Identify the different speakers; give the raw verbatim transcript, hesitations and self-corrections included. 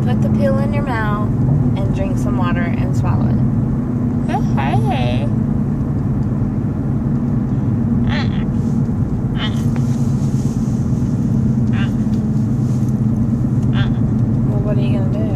Speaker 1: Put the pill in your mouth and drink some water and swallow it.
Speaker 2: Okay.
Speaker 1: Well, what are you gonna do?